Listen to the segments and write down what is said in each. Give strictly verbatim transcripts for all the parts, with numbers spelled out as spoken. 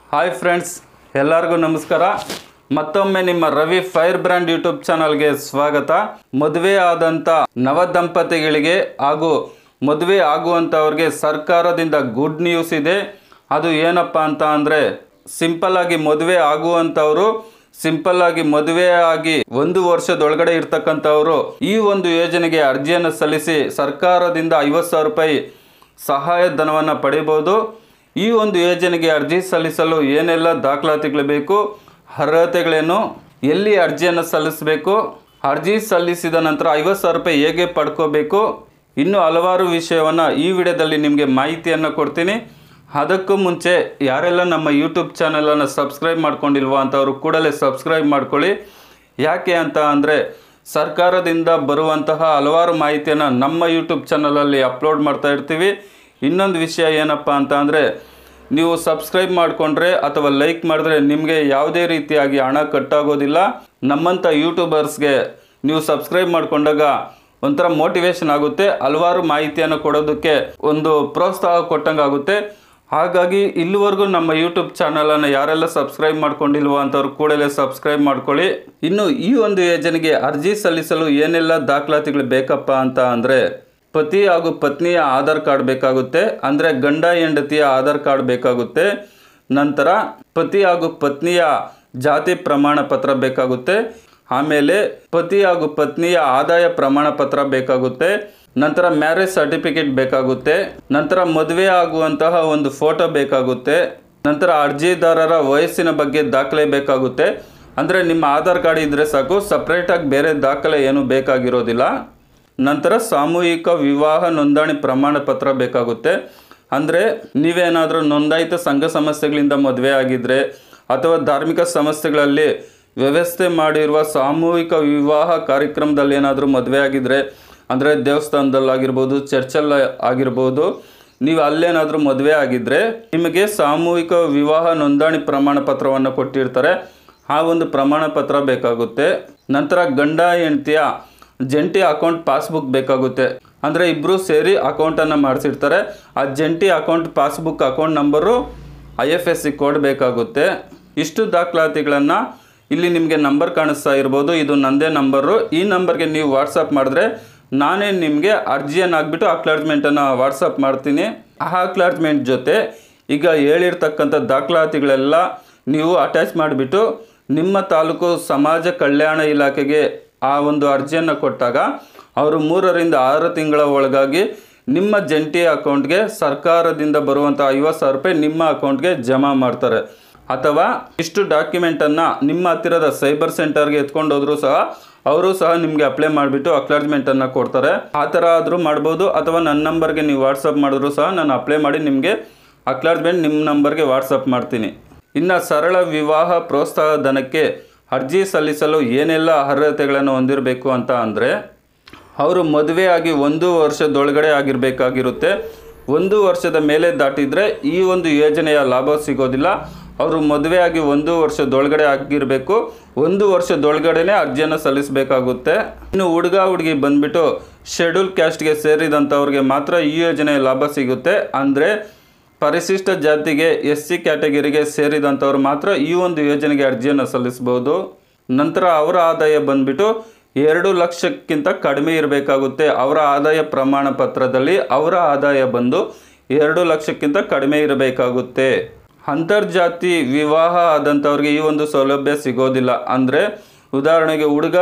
Hi friends, ಎಲ್ಲರಿಗೂ ನಮಸ್ಕಾರ. ಮತ್ತೊಮ್ಮೆ ನಿಮ್ಮ ರವಿ ಫೈರ್ ಬ್ರ್ಯಾಂಡ್ ಯೂಟ್ಯೂಬ್ ಚಾನಲ್ಗೆ ಸ್ವಾಗತ. ಮದುವೆ ಆದಂಥ ನವ ದಂಪತಿಗಳಿಗೆ ಹಾಗೂ ಮದುವೆ ಆಗುವಂಥವ್ರಿಗೆ ಸರ್ಕಾರದಿಂದ ಗುಡ್ ನ್ಯೂಸ್ ಇದೆ. ಅದು ಏನಪ್ಪ ಅಂತ ಅಂದರೆ, ಸಿಂಪಲ್ ಆಗಿ ಮದುವೆ ಆಗುವಂಥವರು ಸಿಂಪಲ್ ಆಗಿ ಮದುವೆ ಆಗಿ ಒಂದು ವರ್ಷದೊಳಗಡೆ ಇರ್ತಕ್ಕಂಥವರು ಈ ಒಂದು ಯೋಜನೆಗೆ ಅರ್ಜಿಯನ್ನು ಸಲ್ಲಿಸಿ ಸರ್ಕಾರದಿಂದ ಐವತ್ತು ಸಾವಿರ ರೂಪಾಯಿ ಸಹಾಯಧನವನ್ನು ಪಡೆಯಬಹುದು. ಈ ಒಂದು ಯೋಜನೆಗೆ ಅರ್ಜಿ ಸಲ್ಲಿಸಲು ಏನೆಲ್ಲ ದಾಖಲಾತಿಗಳು ಬೇಕು, ಅರ್ಹತೆಗಳೇನು, ಎಲ್ಲಿ ಅರ್ಜಿಯನ್ನು ಸಲ್ಲಿಸಬೇಕು, ಅರ್ಜಿ ಸಲ್ಲಿಸಿದ ನಂತರ ಐವತ್ತು ಸಾವಿರ ರೂಪಾಯಿ ಹೇಗೆ ಪಡ್ಕೋಬೇಕು, ಇನ್ನೂ ಹಲವಾರು ವಿಷಯವನ್ನು ಈ ವಿಡಿಯೋದಲ್ಲಿ ನಿಮಗೆ ಮಾಹಿತಿಯನ್ನು ಕೊಡ್ತೀನಿ. ಅದಕ್ಕೂ ಮುಂಚೆ ಯಾರೆಲ್ಲ ನಮ್ಮ ಯೂಟ್ಯೂಬ್ ಚಾನಲನ್ನು ಸಬ್ಸ್ಕ್ರೈಬ್ ಮಾಡ್ಕೊಂಡಿಲ್ವೋ ಅಂಥವರು ಕೂಡಲೇ ಸಬ್ಸ್ಕ್ರೈಬ್ ಮಾಡ್ಕೊಳ್ಳಿ. ಯಾಕೆ ಅಂತ ಅಂದರೆ, ಸರ್ಕಾರದಿಂದ ಬರುವಂತಹ ಹಲವಾರು ಮಾಹಿತಿಯನ್ನು ನಮ್ಮ ಯೂಟ್ಯೂಬ್ ಚಾನಲಲ್ಲಿ ಅಪ್ಲೋಡ್ ಮಾಡ್ತಾ ಇರ್ತೀವಿ. ಇನ್ನೊಂದು ವಿಷಯ ಏನಪ್ಪ ಅಂತ ಅಂದರೆ, ನೀವು ಸಬ್ಸ್ಕ್ರೈಬ್ ಮಾಡಿಕೊಂಡ್ರೆ ಅಥವಾ ಲೈಕ್ ಮಾಡಿದ್ರೆ ನಿಮಗೆ ಯಾವುದೇ ರೀತಿಯಾಗಿ ಹಣ ಕಟ್ಟಾಗೋದಿಲ್ಲ. ನಮ್ಮಂಥ ಯೂಟ್ಯೂಬರ್ಸ್ಗೆ ನೀವು ಸಬ್ಸ್ಕ್ರೈಬ್ ಮಾಡಿಕೊಂಡಾಗ ಒಂಥರ ಮೋಟಿವೇಶನ್ ಆಗುತ್ತೆ, ಹಲವಾರು ಮಾಹಿತಿಯನ್ನು ಕೊಡೋದಕ್ಕೆ ಒಂದು ಪ್ರೋತ್ಸಾಹ ಕೊಟ್ಟಂಗೆ ಆಗುತ್ತೆ. ಹಾಗಾಗಿ ಇಲ್ಲಿವರೆಗೂ ನಮ್ಮ ಯೂಟ್ಯೂಬ್ ಚಾನಲನ್ನು ಯಾರೆಲ್ಲ ಸಬ್ಸ್ಕ್ರೈಬ್ ಮಾಡ್ಕೊಂಡಿಲ್ವೋ ಅಂಥವ್ರು ಕೂಡಲೇ ಸಬ್ಸ್ಕ್ರೈಬ್ ಮಾಡ್ಕೊಳ್ಳಿ. ಇನ್ನು ಈ ಒಂದು ಯೋಜನೆಗೆ ಅರ್ಜಿ ಸಲ್ಲಿಸಲು ಏನೆಲ್ಲ ದಾಖಲಾತಿಗಳು ಬೇಕಪ್ಪ ಅಂತ ಅಂದರೆ, ಪತಿ ಹಾಗೂ ಪತ್ನಿಯ ಆಧಾರ್ ಕಾರ್ಡ್ ಬೇಕಾಗುತ್ತೆ, ಅಂದರೆ ಗಂಡ ಹೆಂಡತಿಯ ಆಧಾರ್ ಕಾರ್ಡ್ ಬೇಕಾಗುತ್ತೆ. ನಂತರ ಪತಿ ಹಾಗೂ ಪತ್ನಿಯ ಜಾತಿ ಪ್ರಮಾಣ ಪತ್ರ ಬೇಕಾಗುತ್ತೆ. ಆಮೇಲೆ ಪತಿ ಹಾಗೂ ಪತ್ನಿಯ ಆದಾಯ ಪ್ರಮಾಣ ಪತ್ರ ಬೇಕಾಗುತ್ತೆ. ನಂತರ ಮ್ಯಾರೇಜ್ ಸರ್ಟಿಫಿಕೇಟ್ ಬೇಕಾಗುತ್ತೆ. ನಂತರ ಮದುವೆ ಆಗುವಂತಹ ಒಂದು ಫೋಟೋ ಬೇಕಾಗುತ್ತೆ. ನಂತರ ಅರ್ಜಿದಾರರ ವಯಸ್ಸಿನ ಬಗ್ಗೆ ದಾಖಲೆ ಬೇಕಾಗುತ್ತೆ. ಅಂದರೆ ನಿಮ್ಮ ಆಧಾರ್ ಕಾರ್ಡ್ ಇದ್ದರೆ ಸಾಕು, ಸಪ್ರೇಟಾಗಿ ಬೇರೆ ದಾಖಲೆ ಏನು ಬೇಕಾಗಿರೋದಿಲ್ಲ. ನಂತರ ಸಾಮೂಹಿಕ ವಿವಾಹ ನೋಂದಣಿ ಪ್ರಮಾಣ ಪತ್ರ ಬೇಕಾಗುತ್ತೆ. ಅಂದರೆ ನೀವೇನಾದರೂ ನೋಂದಾಯಿತ ಸಂಘ ಸಂಸ್ಥೆಗಳಿಂದ ಮದುವೆ ಆಗಿದ್ದರೆ ಅಥವಾ ಧಾರ್ಮಿಕ ಸಂಸ್ಥೆಗಳಲ್ಲಿ ವ್ಯವಸ್ಥೆ ಮಾಡಿರುವ ಸಾಮೂಹಿಕ ವಿವಾಹ ಕಾರ್ಯಕ್ರಮದಲ್ಲಿ ಏನಾದರೂ ಮದುವೆ ಆಗಿದ್ದರೆ, ಅಂದರೆ ದೇವಸ್ಥಾನದಲ್ಲಾಗಿರ್ಬೋದು, ಚರ್ಚಲ್ಲಿ ಆಗಿರ್ಬೋದು, ನೀವು ಅಲ್ಲೇನಾದರೂ ಮದುವೆ ಆಗಿದ್ದರೆ ನಿಮಗೆ ಸಾಮೂಹಿಕ ವಿವಾಹ ನೋಂದಣಿ ಪ್ರಮಾಣ ಪತ್ರವನ್ನು ಕೊಟ್ಟಿರ್ತಾರೆ. ಆ ಒಂದು ಪ್ರಮಾಣ ಪತ್ರ ಬೇಕಾಗುತ್ತೆ. ನಂತರ ಗಂಡ ಹೆಂಡತಿಯ ಜಂಟಿ ಅಕೌಂಟ್ ಪಾಸ್ಬುಕ್ ಬೇಕಾಗುತ್ತೆ. ಅಂದರೆ ಇಬ್ಬರು ಸೇರಿ ಅಕೌಂಟನ್ನು ಮಾಡಿಸಿರ್ತಾರೆ. ಆ ಜಂಟಿ account passbook account number I F S C code ಬೇಕಾಗುತ್ತೆ. ಇಷ್ಟು ದಾಖಲಾತಿಗಳನ್ನು ಇಲ್ಲಿ ನಿಮಗೆ ನಂಬರ್ ಕಾಣಿಸ್ತಾ ಇರ್ಬೋದು, ಇದು ನನ್ನದೇ ನಂಬರು. ಈ ನಂಬರ್ಗೆ ನೀವು ವಾಟ್ಸಪ್ ಮಾಡಿದ್ರೆ ನಾನೇ ನಿಮಗೆ ಅರ್ಜಿಯನ್ನು ಹಾಕ್ಬಿಟ್ಟು ಅಕ್ಲಾಜ್ಮೆಂಟನ್ನು ವಾಟ್ಸಪ್ ಮಾಡ್ತೀನಿ. ಆ ಅಕ್ಲಾಜ್ಮೆಂಟ್ ಜೊತೆ ಈಗ ಹೇಳಿರ್ತಕ್ಕಂಥ ದಾಖಲಾತಿಗಳೆಲ್ಲ ನೀವು ಅಟ್ಯಾಚ್ ಮಾಡಿಬಿಟ್ಟು ನಿಮ್ಮ ತಾಲೂಕು ಸಮಾಜ ಕಲ್ಯಾಣ ಇಲಾಖೆಗೆ ಆ ಒಂದು ಅರ್ಜಿಯನ್ನು ಕೊಟ್ಟಾಗ ಅವರು ಮೂರರಿಂದ ಆರು ತಿಂಗಳ ಒಳಗಾಗಿ ನಿಮ್ಮ ಜಂಟಿ ಅಕೌಂಟ್ಗೆ ಸರ್ಕಾರದಿಂದ ಬರುವಂಥ ಐವತ್ತು ಸಾವಿರ ರೂಪಾಯಿ ನಿಮ್ಮ ಅಕೌಂಟ್ಗೆ ಜಮಾ ಮಾಡ್ತಾರೆ. ಅಥವಾ ಇಷ್ಟು ಡಾಕ್ಯುಮೆಂಟನ್ನು ನಿಮ್ಮ ಹತ್ತಿರದ ಸೈಬರ್ ಸೆಂಟರ್ಗೆ ಎತ್ಕೊಂಡು ಹೋದರೂ ಸಹ ಅವರು ಸಹ ನಿಮಗೆ ಅಪ್ಲೈ ಮಾಡಿಬಿಟ್ಟು ಅಕ್ಲಾಜ್ಮೆಂಟನ್ನು ಕೊಡ್ತಾರೆ. ಆ ಥರ ಆದರೂ ಮಾಡ್ಬೋದು. ಅಥವಾ ನನ್ನ ನಂಬರ್ಗೆ ನೀವು ವಾಟ್ಸಪ್ ಮಾಡಿದ್ರು ಸಹ ನಾನು ಅಪ್ಲೈ ಮಾಡಿ ನಿಮಗೆ ಅಕ್ಲಾಜ್ಮೆಂಟ್ ನಿಮ್ಮ ನಂಬರ್ಗೆ ವಾಟ್ಸಪ್ ಮಾಡ್ತೀನಿ. ಇನ್ನು ಸರಳ ವಿವಾಹ ಪ್ರೋತ್ಸಾಹ ಧನಕ್ಕೆ ಅರ್ಜಿ ಸಲ್ಲಿಸಲು ಏನೆಲ್ಲ ಅರ್ಹತೆಗಳನ್ನು ಹೊಂದಿರಬೇಕು ಅಂತ ಅಂದರೆ, ಅವರು ಮದುವೆಯಾಗಿ ಒಂದು ವರ್ಷದೊಳಗಡೆ ಆಗಿರಬೇಕಾಗಿರುತ್ತೆ. ಒಂದು ವರ್ಷದ ಮೇಲೆ ದಾಟಿದರೆ ಈ ಒಂದು ಯೋಜನೆಯ ಲಾಭ ಸಿಗೋದಿಲ್ಲ. ಅವರು ಮದುವೆಯಾಗಿ ಒಂದು ವರ್ಷದೊಳಗಡೆ ಆಗಿರಬೇಕು. ಒಂದು ವರ್ಷದೊಳಗಡೆ ಅರ್ಜಿಯನ್ನು ಸಲ್ಲಿಸಬೇಕಾಗುತ್ತೆ. ಇನ್ನು ಹುಡುಗ ಹುಡುಗಿ ಬಂದುಬಿಟ್ಟು ಶೆಡ್ಯೂಲ್ ಕ್ಯಾಸ್ಟ್ಗೆ ಸೇರಿದಂಥವ್ರಿಗೆ ಮಾತ್ರ ಈ ಯೋಜನೆಯ ಲಾಭ ಸಿಗುತ್ತೆ. ಅಂದರೆ ಪರಿಶಿಷ್ಟ ಜಾತಿಗೆ ಎಸ್ ಸಿ ಕ್ಯಾಟಗರಿಗೆ ಸೇರಿದಂಥವ್ರು ಮಾತ್ರ ಈ ಒಂದು ಯೋಜನೆಗೆ ಅರ್ಜಿಯನ್ನು ಸಲ್ಲಿಸ್ಬೋದು. ನಂತರ ಅವರ ಆದಾಯ ಬಂದುಬಿಟ್ಟು ಎರಡು ಲಕ್ಷಕ್ಕಿಂತ ಕಡಿಮೆ ಇರಬೇಕಾಗುತ್ತೆ. ಅವರ ಆದಾಯ ಪ್ರಮಾಣ ಪತ್ರದಲ್ಲಿ ಅವರ ಆದಾಯ ಬಂದು ಎರಡು ಲಕ್ಷಕ್ಕಿಂತ ಕಡಿಮೆ ಇರಬೇಕಾಗುತ್ತೆ. ಅಂತರ್ಜಾತಿ ವಿವಾಹ ಆದಂಥವ್ರಿಗೆ ಈ ಒಂದು ಸೌಲಭ್ಯ ಸಿಗೋದಿಲ್ಲ. ಅಂದರೆ ಉದಾಹರಣೆಗೆ ಹುಡುಗ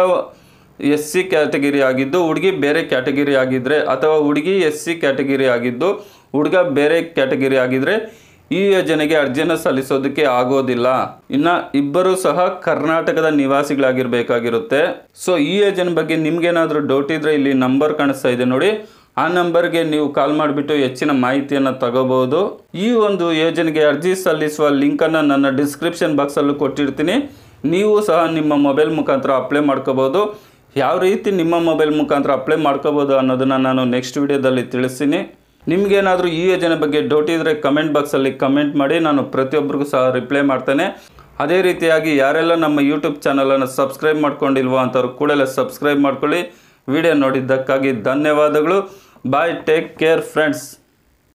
ಎಸ್ ಸಿ ಕ್ಯಾಟಗಿರಿ ಆಗಿದ್ದು ಹುಡುಗಿ ಬೇರೆ ಕ್ಯಾಟಗಿರಿ ಆಗಿದ್ದರೆ, ಅಥವಾ ಹುಡುಗಿ ಎಸ್ ಸಿ ಕ್ಯಾಟಗಿರಿ ಆಗಿದ್ದು ಹುಡುಗ ಬೇರೆ ಕ್ಯಾಟಗಿರಿ ಆಗಿದ್ದರೆ ಈ ಯೋಜನೆಗೆ ಅರ್ಜಿಯನ್ನು ಸಲ್ಲಿಸೋದಕ್ಕೆ ಆಗೋದಿಲ್ಲ. ಇನ್ನು ಇಬ್ಬರು ಸಹ ಕರ್ನಾಟಕದ ನಿವಾಸಿಗಳಾಗಿರಬೇಕಾಗಿರುತ್ತೆ. ಸೊ ಈ ಯೋಜನೆ ಬಗ್ಗೆ ನಿಮ್ಗೇನಾದರೂ ಡೌಟ್ ಇದ್ದರೆ ಇಲ್ಲಿ ನಂಬರ್ ಕಾಣಿಸ್ತಾ ಇದೆ ನೋಡಿ, ಆ ನಂಬರ್ಗೆ ನೀವು ಕಾಲ್ ಮಾಡಿಬಿಟ್ಟು ಹೆಚ್ಚಿನ ಮಾಹಿತಿಯನ್ನು ತಗೋಬಹುದು. ಈ ಒಂದು ಯೋಜನೆಗೆ ಅರ್ಜಿ ಸಲ್ಲಿಸುವ ಲಿಂಕನ್ನು ನನ್ನ ಡಿಸ್ಕ್ರಿಪ್ಷನ್ ಬಾಕ್ಸಲ್ಲೂ ಕೊಟ್ಟಿರ್ತೀನಿ. ನೀವು ಸಹ ನಿಮ್ಮ ಮೊಬೈಲ್ ಮುಖಾಂತರ ಅಪ್ಲೈ ಮಾಡ್ಕೋಬೋದು. ಯಾವ ರೀತಿ ನಿಮ್ಮ ಮೊಬೈಲ್ ಮುಖಾಂತರ ಅಪ್ಲೈ ಮಾಡ್ಕೋಬೋದು ಅನ್ನೋದನ್ನು ನಾನು ನೆಕ್ಸ್ಟ್ ವಿಡಿಯೋದಲ್ಲಿ ತಿಳಿಸ್ತೀನಿ. ನಿಮಗೇನಾದರೂ ಈ ಯೋಜನೆ ಬಗ್ಗೆ ಡೌಟ್ ಇದ್ದರೆ ಕಮೆಂಟ್ ಬಾಕ್ಸಲ್ಲಿ ಕಮೆಂಟ್ ಮಾಡಿ, ನಾನು ಪ್ರತಿಯೊಬ್ಬರಿಗೂ ಸಹ ರಿಪ್ಲೈ ಮಾಡ್ತೇನೆ. ಅದೇ ರೀತಿಯಾಗಿ ಯಾರೆಲ್ಲ ನಮ್ಮ ಯೂಟ್ಯೂಬ್ ಚಾನಲನ್ನು ಸಬ್ಸ್ಕ್ರೈಬ್ ಮಾಡ್ಕೊಂಡಿಲ್ವೋ ಅಂಥವ್ರು ಕೂಡಲೇ ಸಬ್ಸ್ಕ್ರೈಬ್ ಮಾಡ್ಕೊಳ್ಳಿ. ವಿಡಿಯೋ ನೋಡಿದ್ದಕ್ಕಾಗಿ ಧನ್ಯವಾದಗಳು. Bye, take care friends.